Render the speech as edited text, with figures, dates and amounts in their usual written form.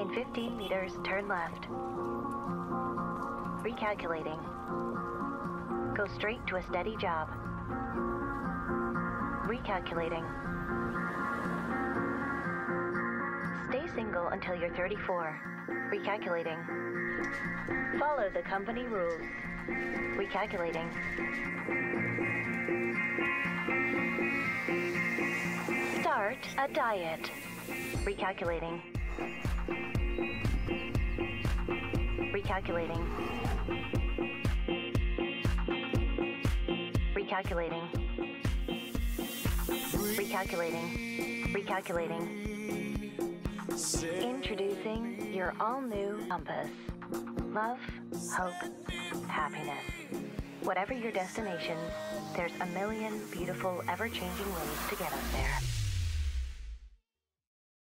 In 15 meters, turn left. Recalculating. Go straight to a steady job. Recalculating. Stay single until you're 34. Recalculating. Follow the company rules. Recalculating. Start a diet. Recalculating. Recalculating. Recalculating. Recalculating. Recalculating. Introducing your all-new compass. Love, hope, happiness. Whatever your destination, there's a million beautiful, ever-changing ways to get us there.